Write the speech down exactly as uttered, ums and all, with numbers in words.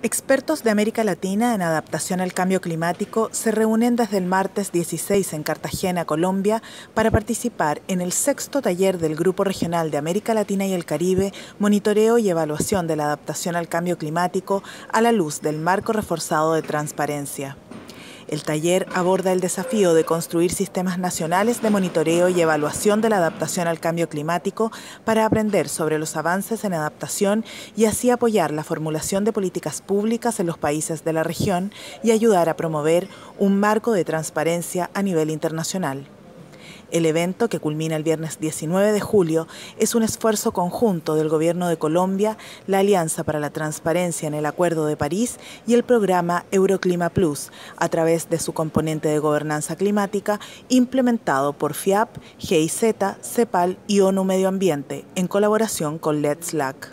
Expertos de América Latina en adaptación al cambio climático se reúnen desde el martes dieciséis en Cartagena, Colombia, para participar en el sexto taller del Grupo Regional de América Latina y el Caribe, Monitoreo y Evaluación de la Adaptación al Cambio Climático a la luz del marco reforzado de transparencia. El taller aborda el desafío de construir sistemas nacionales de monitoreo y evaluación de la adaptación al cambio climático para aprender sobre los avances en adaptación y así apoyar la formulación de políticas públicas en los países de la región y ayudar a promover un marco de transparencia a nivel internacional. El evento, que culmina el viernes diecinueve de julio, es un esfuerzo conjunto del Gobierno de Colombia, la Alianza para la Transparencia en el Acuerdo de París y el programa Euroclima Plus, a través de su componente de gobernanza climática, implementado por FIAP, G I Z, CEPAL y ONU Medio Ambiente, en colaboración con Let's L A C.